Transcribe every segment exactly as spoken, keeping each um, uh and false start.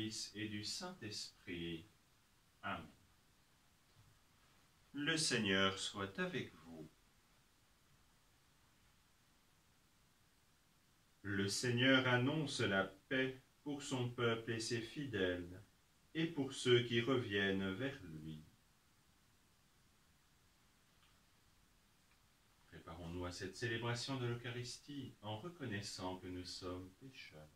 Fils et du Saint-Esprit. Amen. Le Seigneur soit avec vous. Le Seigneur annonce la paix pour son peuple et ses fidèles, et pour ceux qui reviennent vers lui. Préparons-nous à cette célébration de l'Eucharistie en reconnaissant que nous sommes pécheurs.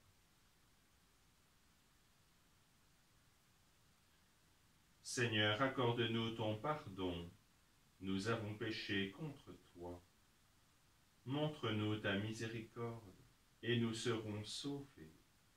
Seigneur, accorde-nous ton pardon. Nous avons péché contre toi. Montre-nous ta miséricorde, et nous serons sauvés.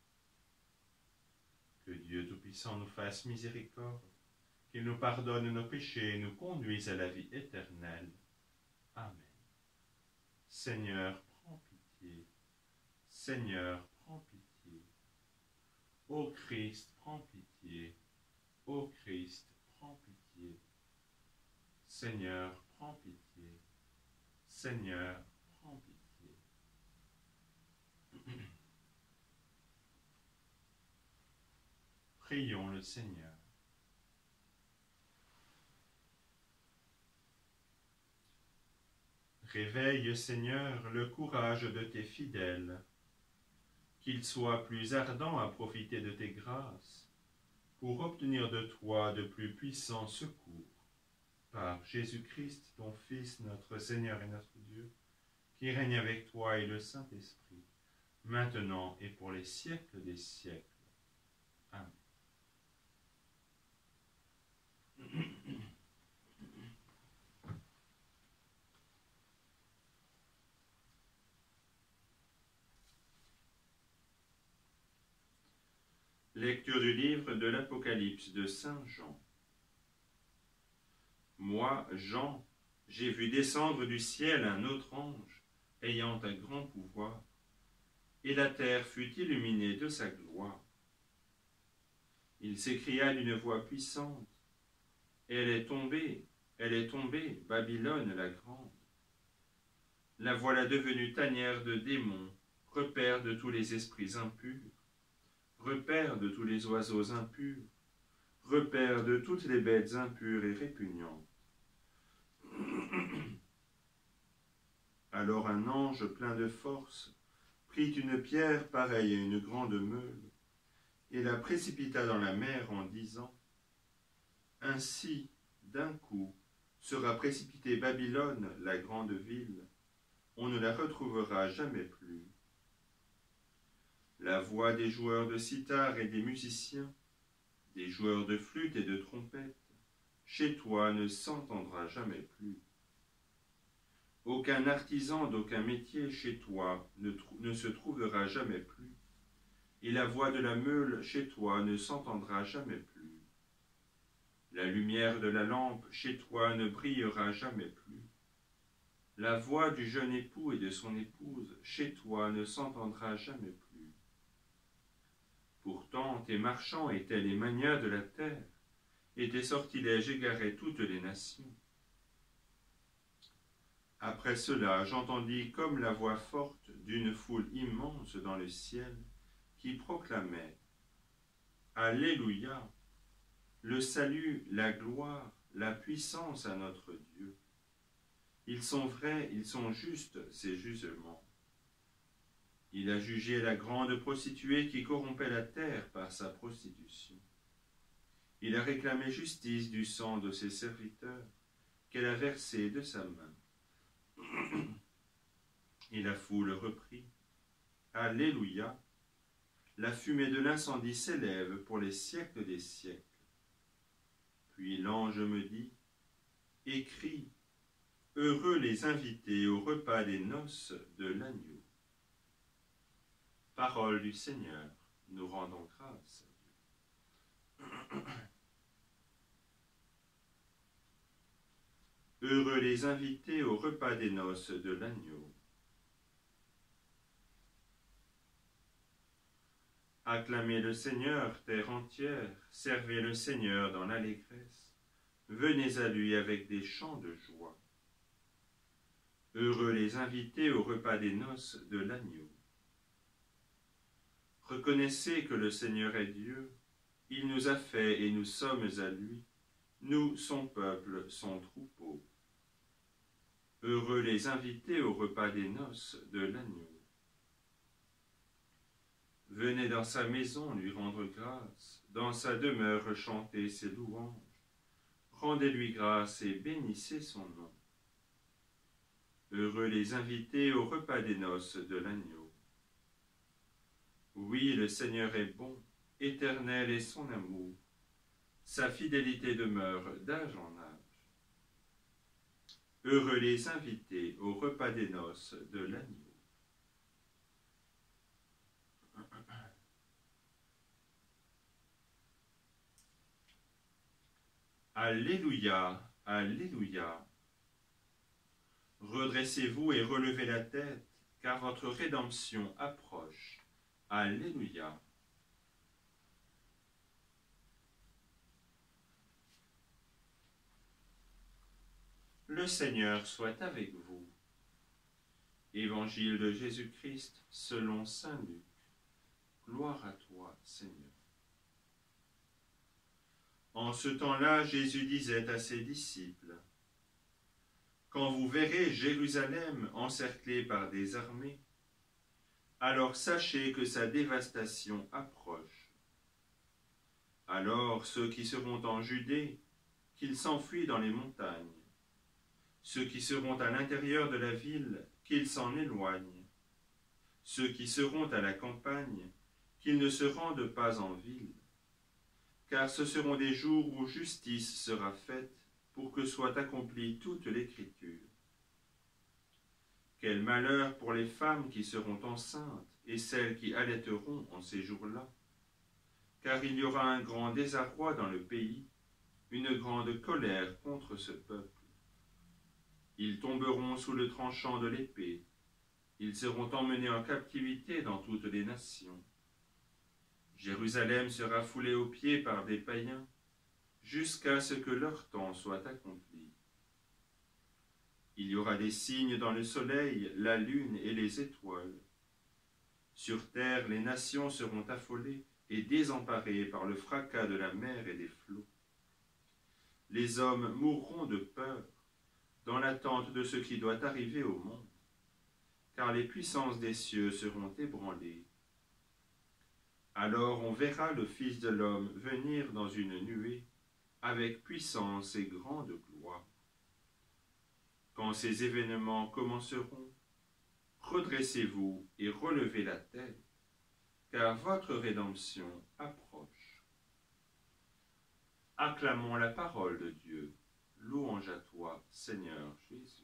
Que Dieu Tout-Puissant nous fasse miséricorde, qu'il nous pardonne nos péchés et nous conduise à la vie éternelle. Amen. Seigneur, prends pitié. Seigneur, prends pitié. Ô Christ, prends pitié. Ô Christ, prends pitié. Seigneur, prends pitié. Seigneur, prends pitié. Prions le Seigneur. Réveille, Seigneur, le courage de tes fidèles, qu'ils soient plus ardents à profiter de tes grâces, pour obtenir de toi de plus puissants secours. Par Jésus-Christ, ton Fils, notre Seigneur et notre Dieu, qui règne avec toi et le Saint-Esprit, maintenant et pour les siècles des siècles. Amen. Lecture du livre de l'Apocalypse de Saint Jean. Moi, Jean, j'ai vu descendre du ciel un autre ange, ayant un grand pouvoir, et la terre fut illuminée de sa gloire. Il s'écria d'une voix puissante, « Elle est tombée, elle est tombée, Babylone la grande. La voilà devenue tanière de démons, repère de tous les esprits impurs, repère de tous les oiseaux impurs, repère de toutes les bêtes impures et répugnantes. » Alors un ange plein de force prit une pierre pareille à une grande meule et la précipita dans la mer en disant, « Ainsi, d'un coup, sera précipitée Babylone, la grande ville, on ne la retrouvera jamais plus. La voix des joueurs de cithare et des musiciens, des joueurs de flûte et de trompette, chez toi ne s'entendra jamais plus. Aucun artisan d'aucun métier chez toi ne, ne se trouvera jamais plus, et la voix de la meule chez toi ne s'entendra jamais plus. La lumière de la lampe chez toi ne brillera jamais plus. La voix du jeune époux et de son épouse chez toi ne s'entendra jamais plus. Pourtant tes marchands étaient les manias de la terre, et tes sortilèges égaraient toutes les nations. Après cela, j'entendis comme la voix forte d'une foule immense dans le ciel qui proclamait « Alléluia! Le salut, la gloire, la puissance à notre Dieu. Ils sont vrais, ils sont justes, ces jugements. Il a jugé la grande prostituée qui corrompait la terre par sa prostitution. Il a réclamé justice du sang de ses serviteurs qu'elle a versé de sa main. Et la foule reprit « Alléluia ! La fumée de l'incendie s'élève pour les siècles des siècles. » Puis l'ange me dit « Écris, heureux les invités au repas des noces de l'agneau. » Parole du Seigneur, nous rendons grâce à Dieu. Heureux les invités au repas des noces de l'agneau. Acclamez le Seigneur, terre entière, servez le Seigneur dans l'allégresse, venez à lui avec des chants de joie. Heureux les invités au repas des noces de l'agneau. Reconnaissez que le Seigneur est Dieu, Il nous a fait et nous sommes à lui, nous, son peuple, son troupeau. Heureux les invités au repas des noces de l'agneau. Venez dans sa maison lui rendre grâce, dans sa demeure chanter ses louanges. Rendez-lui grâce et bénissez son nom. Heureux les invités au repas des noces de l'agneau. Oui, le Seigneur est bon, éternel est son amour. Sa fidélité demeure d'âge en âge. Heureux les invités au repas des noces de l'agneau. Alléluia, Alléluia. Redressez-vous et relevez la tête, car votre rédemption approche. Alléluia. Le Seigneur soit avec vous. Évangile de Jésus-Christ selon saint Luc. Gloire à toi, Seigneur. En ce temps-là, Jésus disait à ses disciples, « Quand vous verrez Jérusalem encerclée par des armées, alors sachez que sa dévastation approche. Alors ceux qui seront en Judée, qu'ils s'enfuient dans les montagnes. Ceux qui seront à l'intérieur de la ville, qu'ils s'en éloignent. Ceux qui seront à la campagne, qu'ils ne se rendent pas en ville. Car ce seront des jours où justice sera faite pour que soit accomplie toute l'Écriture. Quel malheur pour les femmes qui seront enceintes et celles qui allaiteront en ces jours-là. Car il y aura un grand désarroi dans le pays, une grande colère contre ce peuple. Ils tomberont sous le tranchant de l'épée, ils seront emmenés en captivité dans toutes les nations. Jérusalem sera foulée aux pieds par des païens, jusqu'à ce que leur temps soit accompli. Il y aura des signes dans le soleil, la lune et les étoiles. Sur terre, les nations seront affolées et désemparées par le fracas de la mer et des flots. Les hommes mourront de peur, dans l'attente de ce qui doit arriver au monde, car les puissances des cieux seront ébranlées. Alors on verra le Fils de l'homme venir dans une nuée, avec puissance et grande gloire. Quand ces événements commenceront, redressez-vous et relevez la tête, car votre rédemption approche. Acclamons la parole de Dieu. Louange à toi, Seigneur Jésus.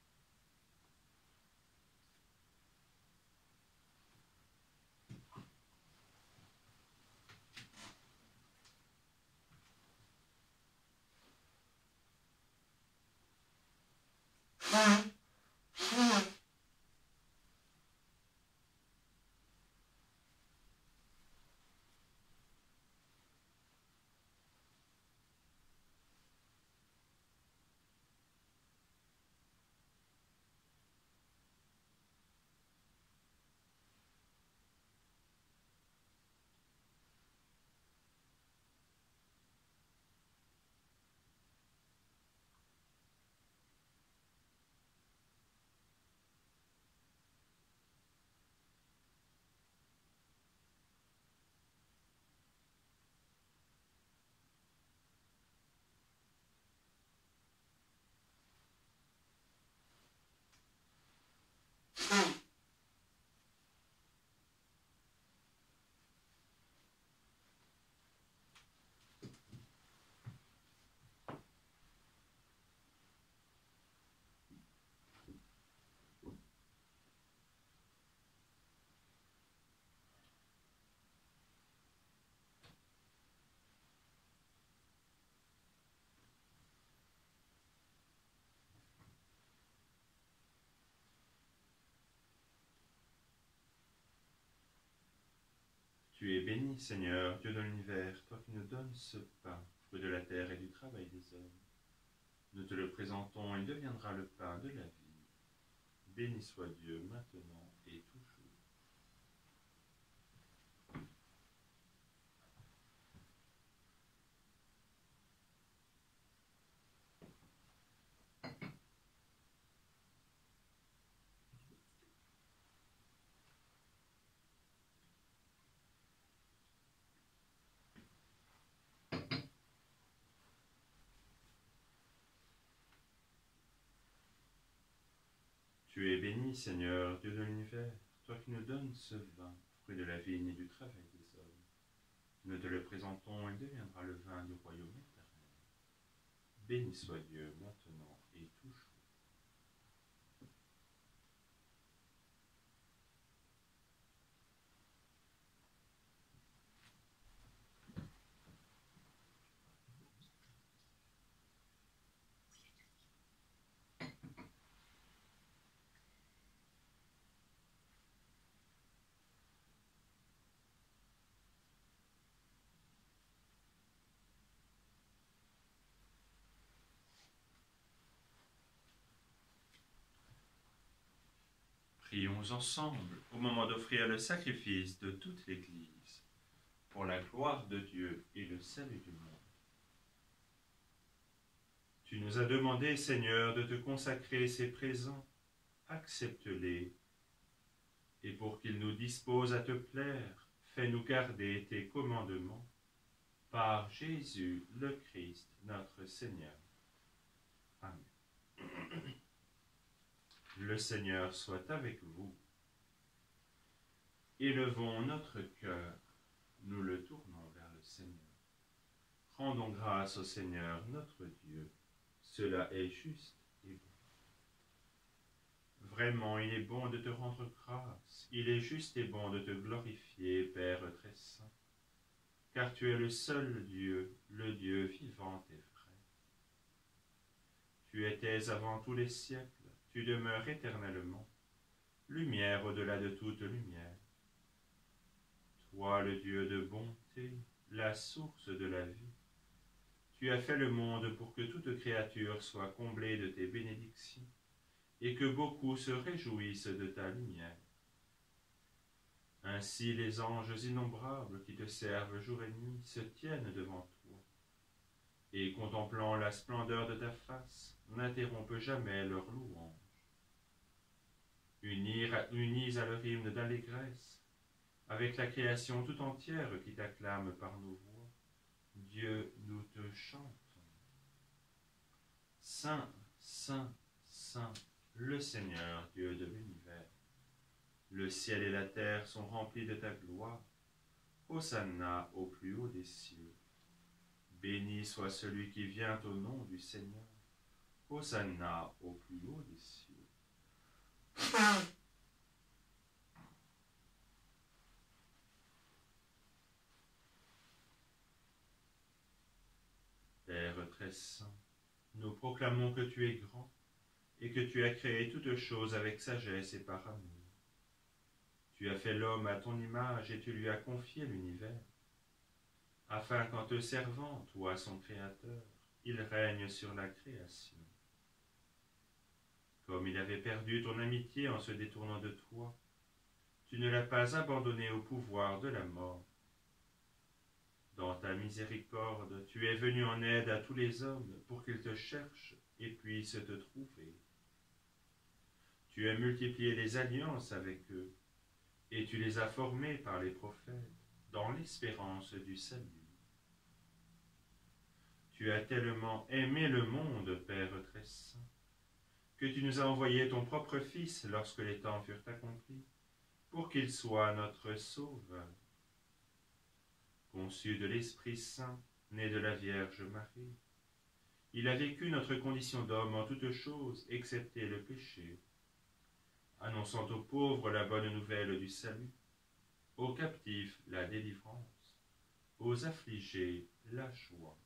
Tu es béni, Seigneur, Dieu de l'univers, toi qui nous donnes ce pain, fruit de la terre et du travail des hommes. Nous te le présentons, il deviendra le pain de la vie. Béni soit Dieu maintenant et toujours. Tu es béni, Seigneur, Dieu de l'univers, toi qui nous donnes ce vin, fruit de la vigne et du travail des hommes. Nous te le présentons, il deviendra le vin du royaume éternel. Béni soit Dieu, maintenant et toujours. Prions ensemble au moment d'offrir le sacrifice de toute l'Église, pour la gloire de Dieu et le salut du monde. Tu nous as demandé, Seigneur, de te consacrer ces présents, accepte-les, et pour qu'ils nous disposent à te plaire, fais-nous garder tes commandements, par Jésus le Christ, notre Seigneur. Amen. Le Seigneur soit avec vous. Élevons notre cœur, nous le tournons vers le Seigneur. Rendons grâce au Seigneur notre Dieu, cela est juste et bon. Vraiment, il est bon de te rendre grâce, il est juste et bon de te glorifier, Père très saint, car tu es le seul Dieu, le Dieu vivant et vrai. Tu étais avant tous les siècles, tu demeures éternellement, lumière au-delà de toute lumière. Toi, le Dieu de bonté, la source de la vie, tu as fait le monde pour que toute créature soit comblée de tes bénédictions et que beaucoup se réjouissent de ta lumière. Ainsi les anges innombrables qui te servent jour et nuit se tiennent devant toi et, contemplant la splendeur de ta face, n'interrompent jamais leur louange. Unis à, unis à leur hymne d'allégresse, avec la création tout entière qui t'acclame par nos voix, Dieu, nous te chantons. Saint, Saint, Saint, le Seigneur, Dieu de l'univers. Le ciel et la terre sont remplis de ta gloire. Hosanna au plus haut des cieux. Béni soit celui qui vient au nom du Seigneur. Hosanna au plus haut des cieux. Père très saint, nous proclamons que tu es grand et que tu as créé toutes choses avec sagesse et par amour. Tu as fait l'homme à ton image et tu lui as confié l'univers, afin qu'en te servant, toi son Créateur, il règne sur la création. Comme il avait perdu ton amitié en se détournant de toi, tu ne l'as pas abandonné au pouvoir de la mort. Dans ta miséricorde, tu es venu en aide à tous les hommes pour qu'ils te cherchent et puissent te trouver. Tu as multiplié les alliances avec eux, et tu les as formés par les prophètes, dans l'espérance du salut. Tu as tellement aimé le monde, Père très saint, que tu nous as envoyé ton propre Fils lorsque les temps furent accomplis, pour qu'il soit notre Sauveur. Conçu de l'Esprit Saint, né de la Vierge Marie, il a vécu notre condition d'homme en toutes choses, excepté le péché, annonçant aux pauvres la bonne nouvelle du salut, aux captifs la délivrance, aux affligés la joie.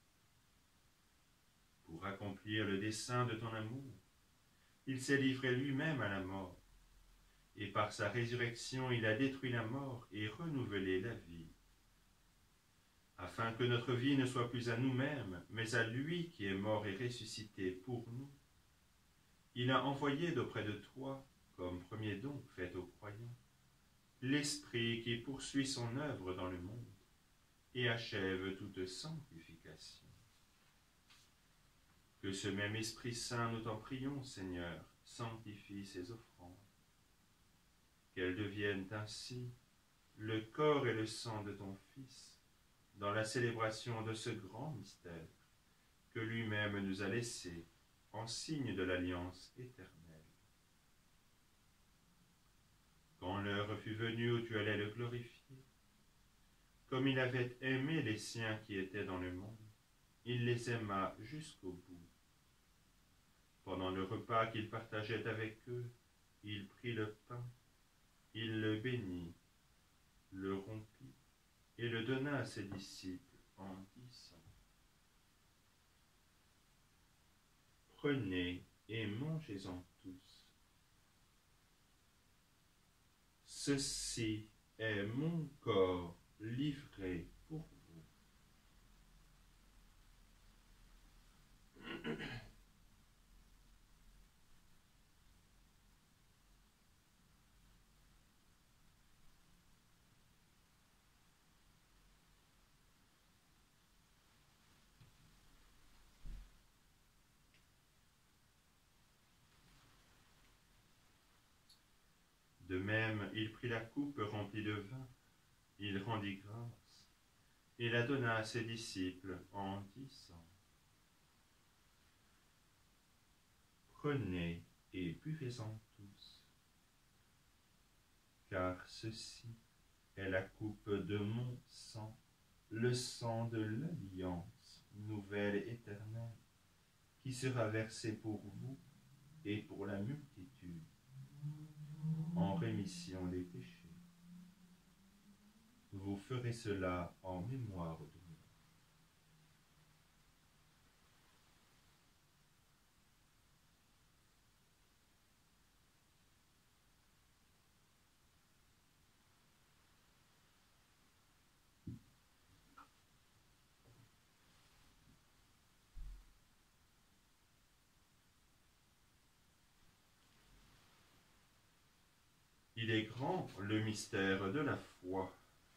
Pour accomplir le dessein de ton amour, il s'est livré lui-même à la mort, et par sa résurrection il a détruit la mort et renouvelé la vie, afin que notre vie ne soit plus à nous-mêmes, mais à lui qui est mort et ressuscité pour nous. Il a envoyé d'auprès de toi, comme premier don fait aux croyants, l'Esprit qui poursuit son œuvre dans le monde et achève toute sanctification. Que ce même Esprit Saint, nous t'en prions, Seigneur, sanctifie ces offrandes, qu'elles deviennent ainsi le corps et le sang de ton Fils, dans la célébration de ce grand mystère que lui-même nous a laissé en signe de l'alliance éternelle. quand l'heure fut venue où tu allais le glorifier, comme il avait aimé les siens qui étaient dans le monde, il les aima jusqu'au bout. Pendant le repas qu'il partageait avec eux, il prit le pain, il le bénit, le rompit et le donna à ses disciples en disant: Prenez et mangez-en tous. Ceci est mon corps livré pour vous. De même, il prit la coupe remplie de vin, il rendit grâce, et la donna à ses disciples en disant: Prenez et buvez-en tous, car ceci est la coupe de mon sang, le sang de l'alliance nouvelle et éternelle, qui sera versé pour vous et pour la multitude, en rémission des péchés. Vous ferez cela en mémoire de moi. Il est grand le mystère de la foi.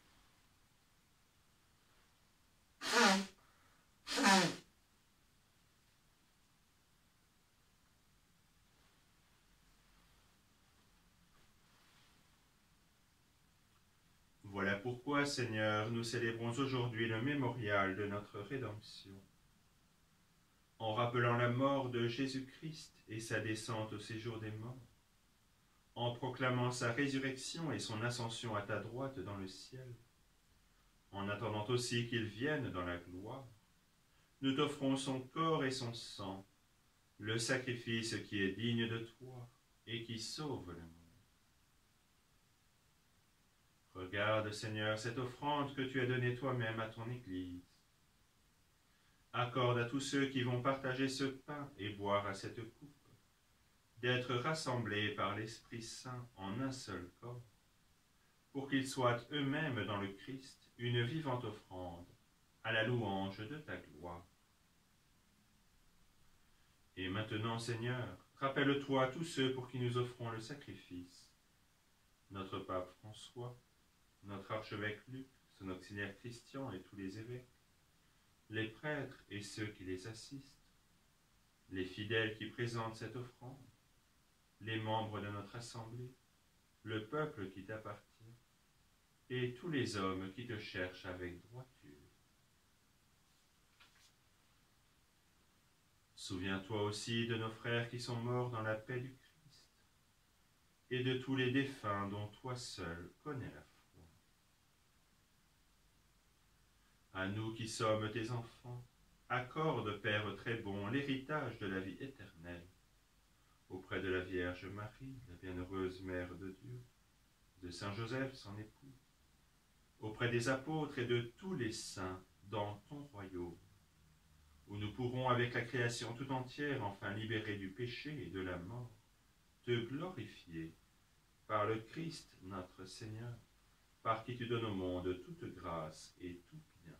Voilà pourquoi, Seigneur, nous célébrons aujourd'hui le mémorial de notre rédemption. En rappelant la mort de Jésus-Christ et sa descente au séjour des morts, en proclamant sa résurrection et son ascension à ta droite dans le ciel, en attendant aussi qu'il vienne dans la gloire, nous t'offrons son corps et son sang, le sacrifice qui est digne de toi et qui sauve le monde. Regarde, Seigneur, cette offrande que tu as donnée toi-même à ton Église. Accorde à tous ceux qui vont partager ce pain et boire à cette coupe d'être rassemblés par l'Esprit Saint en un seul corps, pour qu'ils soient eux-mêmes dans le Christ une vivante offrande à la louange de ta gloire. Et maintenant, Seigneur, rappelle-toi tous ceux pour qui nous offrons le sacrifice, notre pape François, notre archevêque Luc, son auxiliaire Christian et tous les évêques, les prêtres et ceux qui les assistent, les fidèles qui présentent cette offrande, les membres de notre assemblée, le peuple qui t'appartient, et tous les hommes qui te cherchent avec droiture. Souviens-toi aussi de nos frères qui sont morts dans la paix du Christ, et de tous les défunts dont toi seul connais la foi. À nous qui sommes tes enfants, accorde, Père très bon, l'héritage de la vie éternelle, auprès de la Vierge Marie, la bienheureuse Mère de Dieu, de Saint Joseph, son époux, auprès des apôtres et de tous les saints dans ton royaume, où nous pourrons, avec la création tout entière, enfin libérés du péché et de la mort, te glorifier par le Christ notre Seigneur, par qui tu donnes au monde toute grâce et tout bien.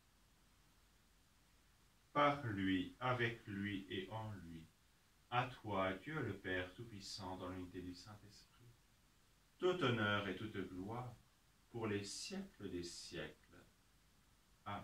Par lui, avec lui et en lui, à toi, Dieu le Père Tout-Puissant, dans l'unité du Saint-Esprit, tout honneur et toute gloire pour les siècles des siècles. Amen.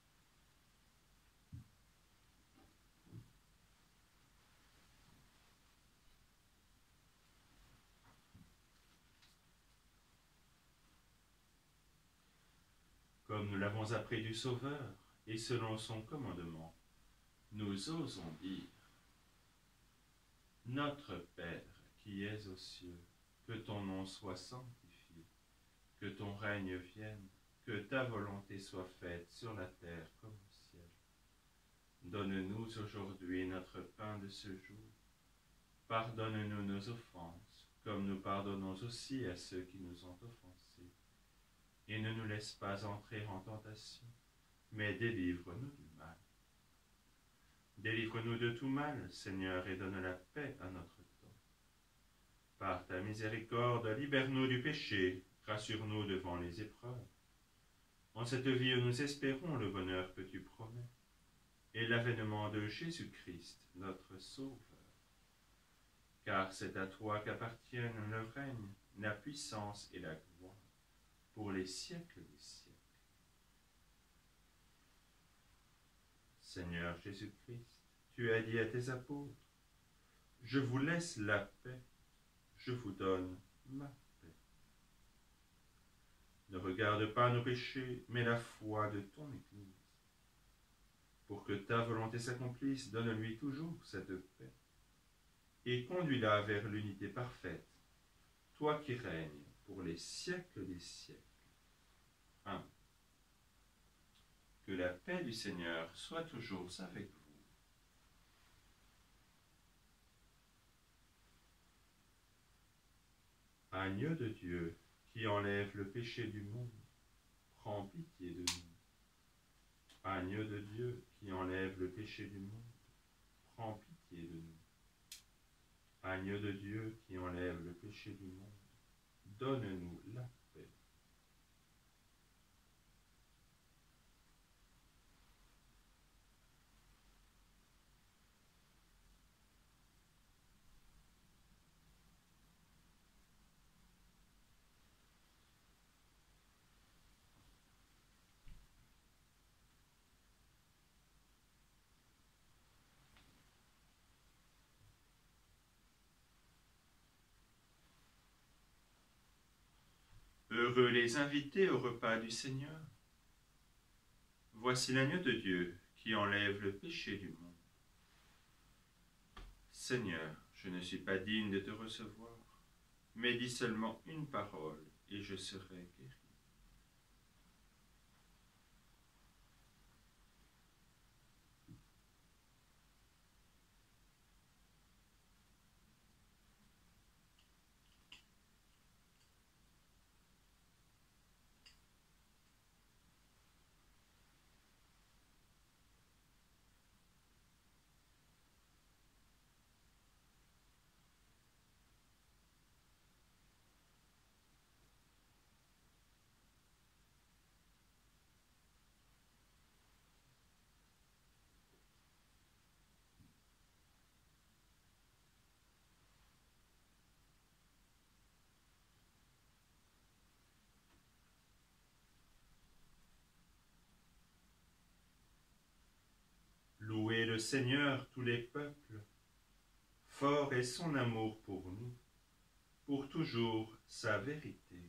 Comme nous l'avons appris du Sauveur, et selon son commandement, nous osons dire: Notre Père qui es aux cieux, que ton nom soit sanctifié, que ton règne vienne, que ta volonté soit faite sur la terre comme au ciel. Donne-nous aujourd'hui notre pain de ce jour. Pardonne-nous nos offenses, comme nous pardonnons aussi à ceux qui nous ont offensés. Et ne nous laisse pas entrer en tentation, mais délivre-nous du mal. Délivre-nous de tout mal, Seigneur, et donne la paix à notre temps. Par ta miséricorde, libère-nous du péché, rassure-nous devant les épreuves. En cette vie où nous espérons le bonheur que tu promets, et l'avènement de Jésus-Christ, notre Sauveur. Car c'est à toi qu'appartiennent le règne, la puissance et la gloire, pour les siècles des siècles. Seigneur Jésus-Christ, tu as dit à tes apôtres, « Je vous laisse la paix, je vous donne ma paix. » Ne regarde pas nos péchés, mais la foi de ton Église. Pour que ta volonté s'accomplisse, donne-lui toujours cette paix, et conduis-la vers l'unité parfaite, toi qui règnes pour les siècles des siècles. Amen. Que la paix du Seigneur soit toujours avec vous. Agneau de Dieu, qui enlève le péché du monde, prends pitié de nous. Agneau de Dieu, qui enlève le péché du monde, prends pitié de nous. Agneau de Dieu, qui enlève le péché du monde, donne-nous la paix. Heureux les invités au repas du Seigneur. Voici l'agneau de Dieu qui enlève le péché du monde. Seigneur, je ne suis pas digne de te recevoir, mais dis seulement une parole et je serai guéri. Louez le Seigneur tous les peuples. Fort est son amour pour nous, pour toujours sa vérité.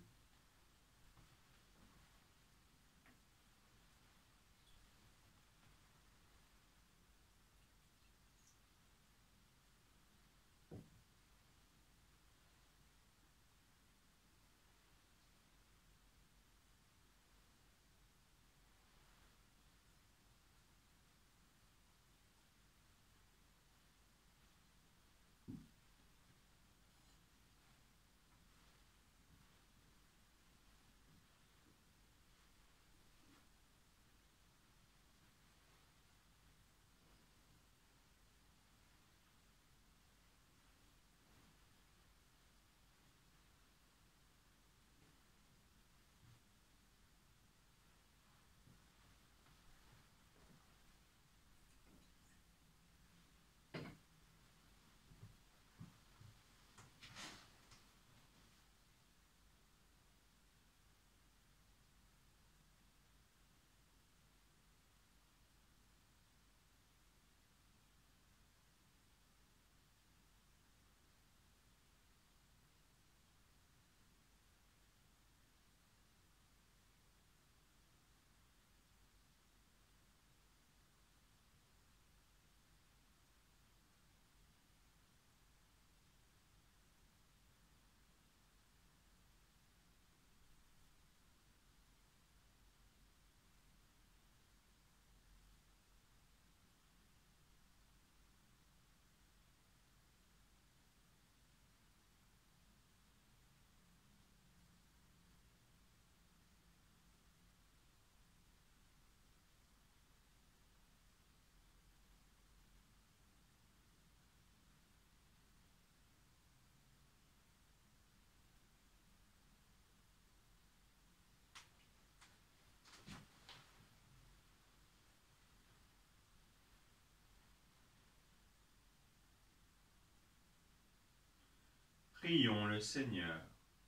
Prions le Seigneur.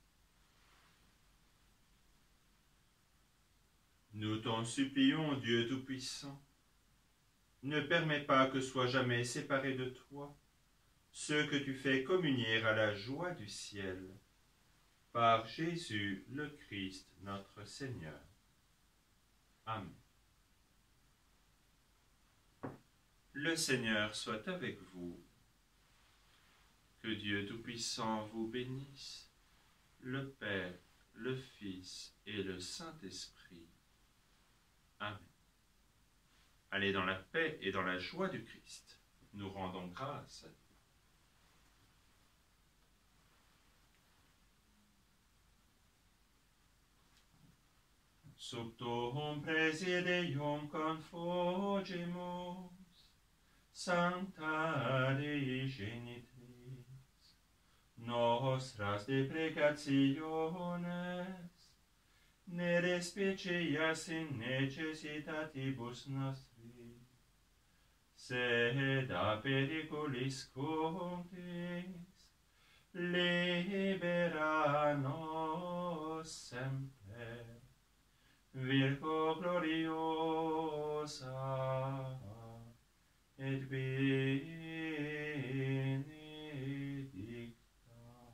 Nous t'en supplions, Dieu Tout-Puissant, ne permets pas que soient jamais séparés de toi ceux que tu fais communier à la joie du ciel, par Jésus le Christ notre Seigneur. Amen. Le Seigneur soit avec vous. Que Dieu Tout-Puissant vous bénisse, le Père, le Fils et le Saint-Esprit. Amen. Allez dans la paix et dans la joie du Christ. Nous rendons grâce à Dieu. Sub tuum praesidium confogemus, Sancta Dei Genitris, nostras deprecationes, ne despicias in necessitatibus nostri, sed a periculis cunctis, libera nos semper. Virgo gloriosa et benedicta.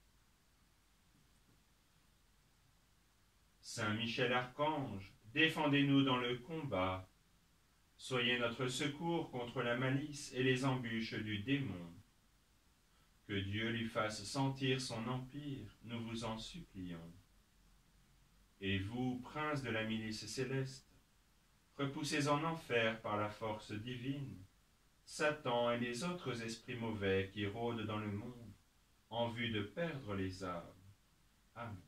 Saint Michel Archange, défendez-nous dans le combat. Soyez notre secours contre la malice et les embûches du démon. Que Dieu lui fasse sentir son empire, nous vous en supplions. Et vous, princes de la milice céleste, repoussez en enfer par la force divine Satan et les autres esprits mauvais qui rôdent dans le monde en vue de perdre les âmes. Amen.